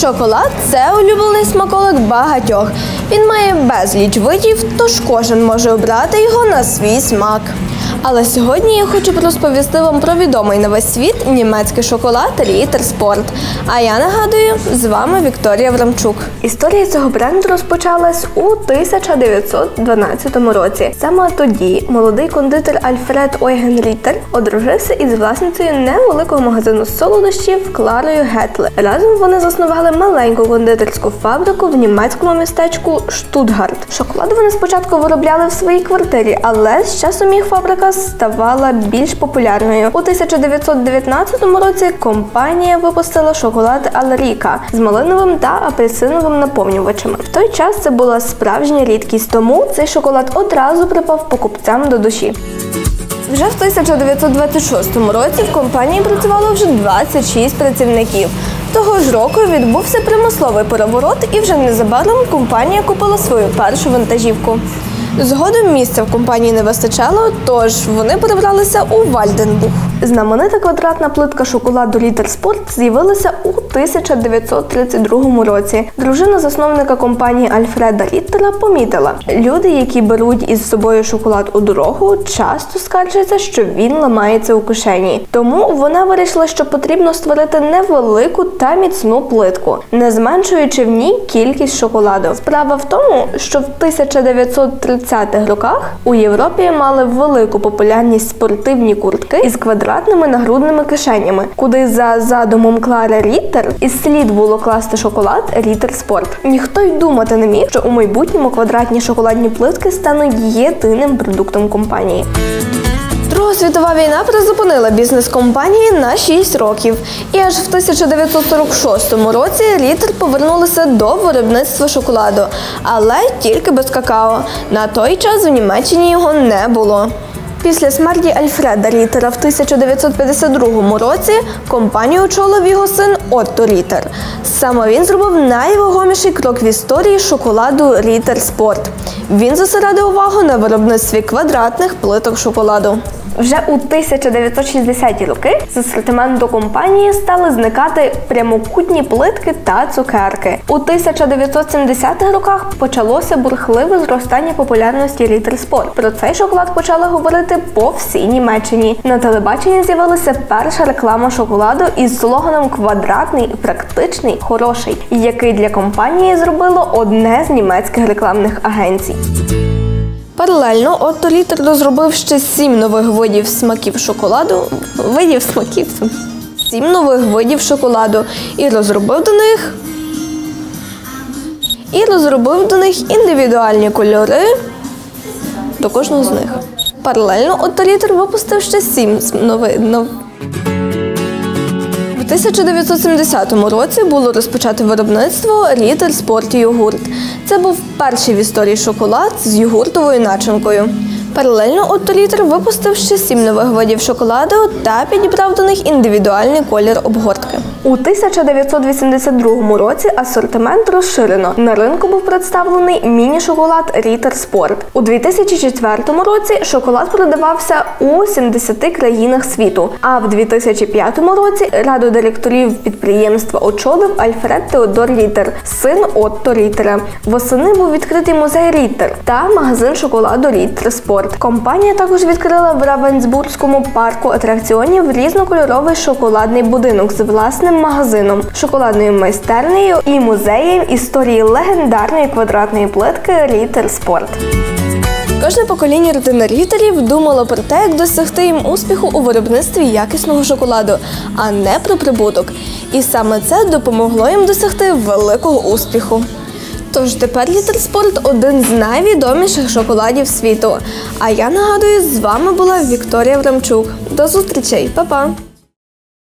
Шоколад – це улюблений смаколик багатьох. Він має безліч видів, тож кожен може обрати його на свій смак. Але сьогодні я хочу розповісти вам про відомий на весь світ німецький шоколад Ritter Sport. А я нагадую, з вами Вікторія Врамчук. Історія цього бренду розпочалась у 1912 році. Саме тоді молодий кондитер Альфред Ойген Ріттер одружився із власницею невеликого магазину солодощів Кларою Гетле. Разом вони заснували маленьку кондитерську фабрику в німецькому містечку Штутгарт. Шоколад вони спочатку виробляли в своїй квартирі, але з часом їх фабрика ставала більш популярною. У 1919 році компанія випустила шоколад Альріка з малиновим та апельсиновим наповнювачами. В той час це була справжня рідкість, тому цей шоколад одразу припав покупцям до душі. Вже в 1926 році в компанії працювало вже 26 працівників. Того ж року відбувся промисловий переворот і вже незабаром компанія купила свою першу вантажівку. Згодом місця в компанії не вистачало, тож вони перебралися у Вальденбург. Знаменита квадратна плитка шоколаду Ritter Sport з'явилася у 1932 році. Дружина засновника компанії Альфреда Ріттера помітила, люди, які беруть із собою шоколад у дорогу, часто скаржаться, що він ламається у кишені. Тому вона вирішила, що потрібно створити невелику та міцну плитку, не зменшуючи в ній кількість шоколаду. Справа в тому, що в 1930-х роках у Європі мали велику популярність спортивні куртки із квадратними нагрудними кишенями, куди за задумом Клари Ріттер із слід було класти шоколад Ritter Sport. Ніхто й думати не міг, що у майбутньому квадратні шоколадні плитки стануть єдиним продуктом компанії. Друга світова війна призупинила бізнес компанії на 6 років. І аж в 1946 році Ріттер повернулися до виробництва шоколаду, але тільки без какао. На той час в Німеччині його не було. Після смерті Альфреда Ріттера в 1952 році компанію очолив його син Отто Ріттер. Саме він зробив найвагоміший крок в історії шоколаду Ritter Sport. Він зосередив увагу на виробництві квадратних плиток шоколаду. Вже у 1960-ті роки з асортименту компанії стали зникати прямокутні плитки та цукерки. У 1970-х роках почалося бурхливе зростання популярності Ritter Sport. Про цей шоколад почали говорити по всій Німеччині. На телебаченні з'явилася перша реклама шоколаду із слоганом «Квадратний, практичний, хороший», який для компанії зробило одне з німецьких рекламних агенцій. Паралельно Отто Ріттер розробив ще 7 нових видів смаків шоколаду, і розробив до них індивідуальні кольори до кожного з них. Паралельно Отто Ріттер випустив ще 7 В 1970 році було розпочато виробництво Ritter Sport йогурт. Це був перший в історії шоколад з йогуртовою начинкою. Паралельно Отто Ріттер випустив ще 7 нових видів шоколаду та підібрав до них індивідуальний колір обгортки. У 1982 році асортимент розширено. На ринку був представлений міні-шоколад Ritter Sport. У 2004 році шоколад продавався у 70 країнах світу, а в 2005 році раду директорів підприємства очолив Альфред Теодор Ріттер, син Отто Ріттера. Восени був відкритий музей Ріттер та магазин шоколаду Ritter Sport. Компанія також відкрила в Равенсбурзькому парку атракціонів різнокольоровий шоколадний будинок з власним магазином, шоколадною майстернею і музеєм історії легендарної квадратної плитки Ritter Sport. Кожне покоління родини Ріттерів думало про те, як досягти їм успіху у виробництві якісного шоколаду, а не про прибуток. І саме це допомогло їм досягти великого успіху. Тож тепер Ritter Sport – один з найвідоміших шоколадів світу. А я нагадую, з вами була Вікторія Врамчук. До зустрічей, па-па!